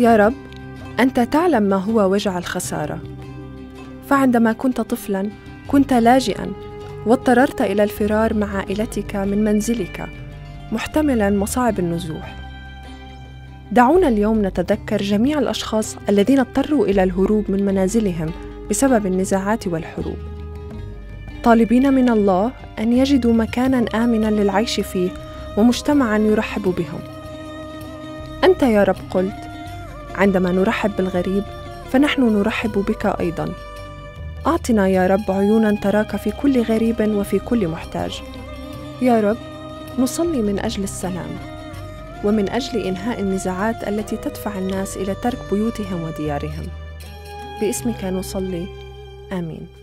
يا رب، أنت تعلم ما هو وجع الخسارة. فعندما كنت طفلاً كنت لاجئاً واضطررت إلى الفرار مع عائلتك من منزلك محتملاً مصاعب النزوح. دعونا اليوم نتذكر جميع الأشخاص الذين اضطروا إلى الهروب من منازلهم بسبب النزاعات والحروب، طالبين من الله أن يجدوا مكاناً آمناً للعيش فيه ومجتمعاً يرحب بهم. أنت يا رب قلت: عندما نرحب بالغريب فنحن نرحب بك أيضاً. أعطنا يا رب عيوناً تراك في كل غريب وفي كل محتاج. يا رب، نصلي من أجل السلام ومن أجل إنهاء النزاعات التي تدفع الناس إلى ترك بيوتهم وديارهم. باسمك نصلي، آمين.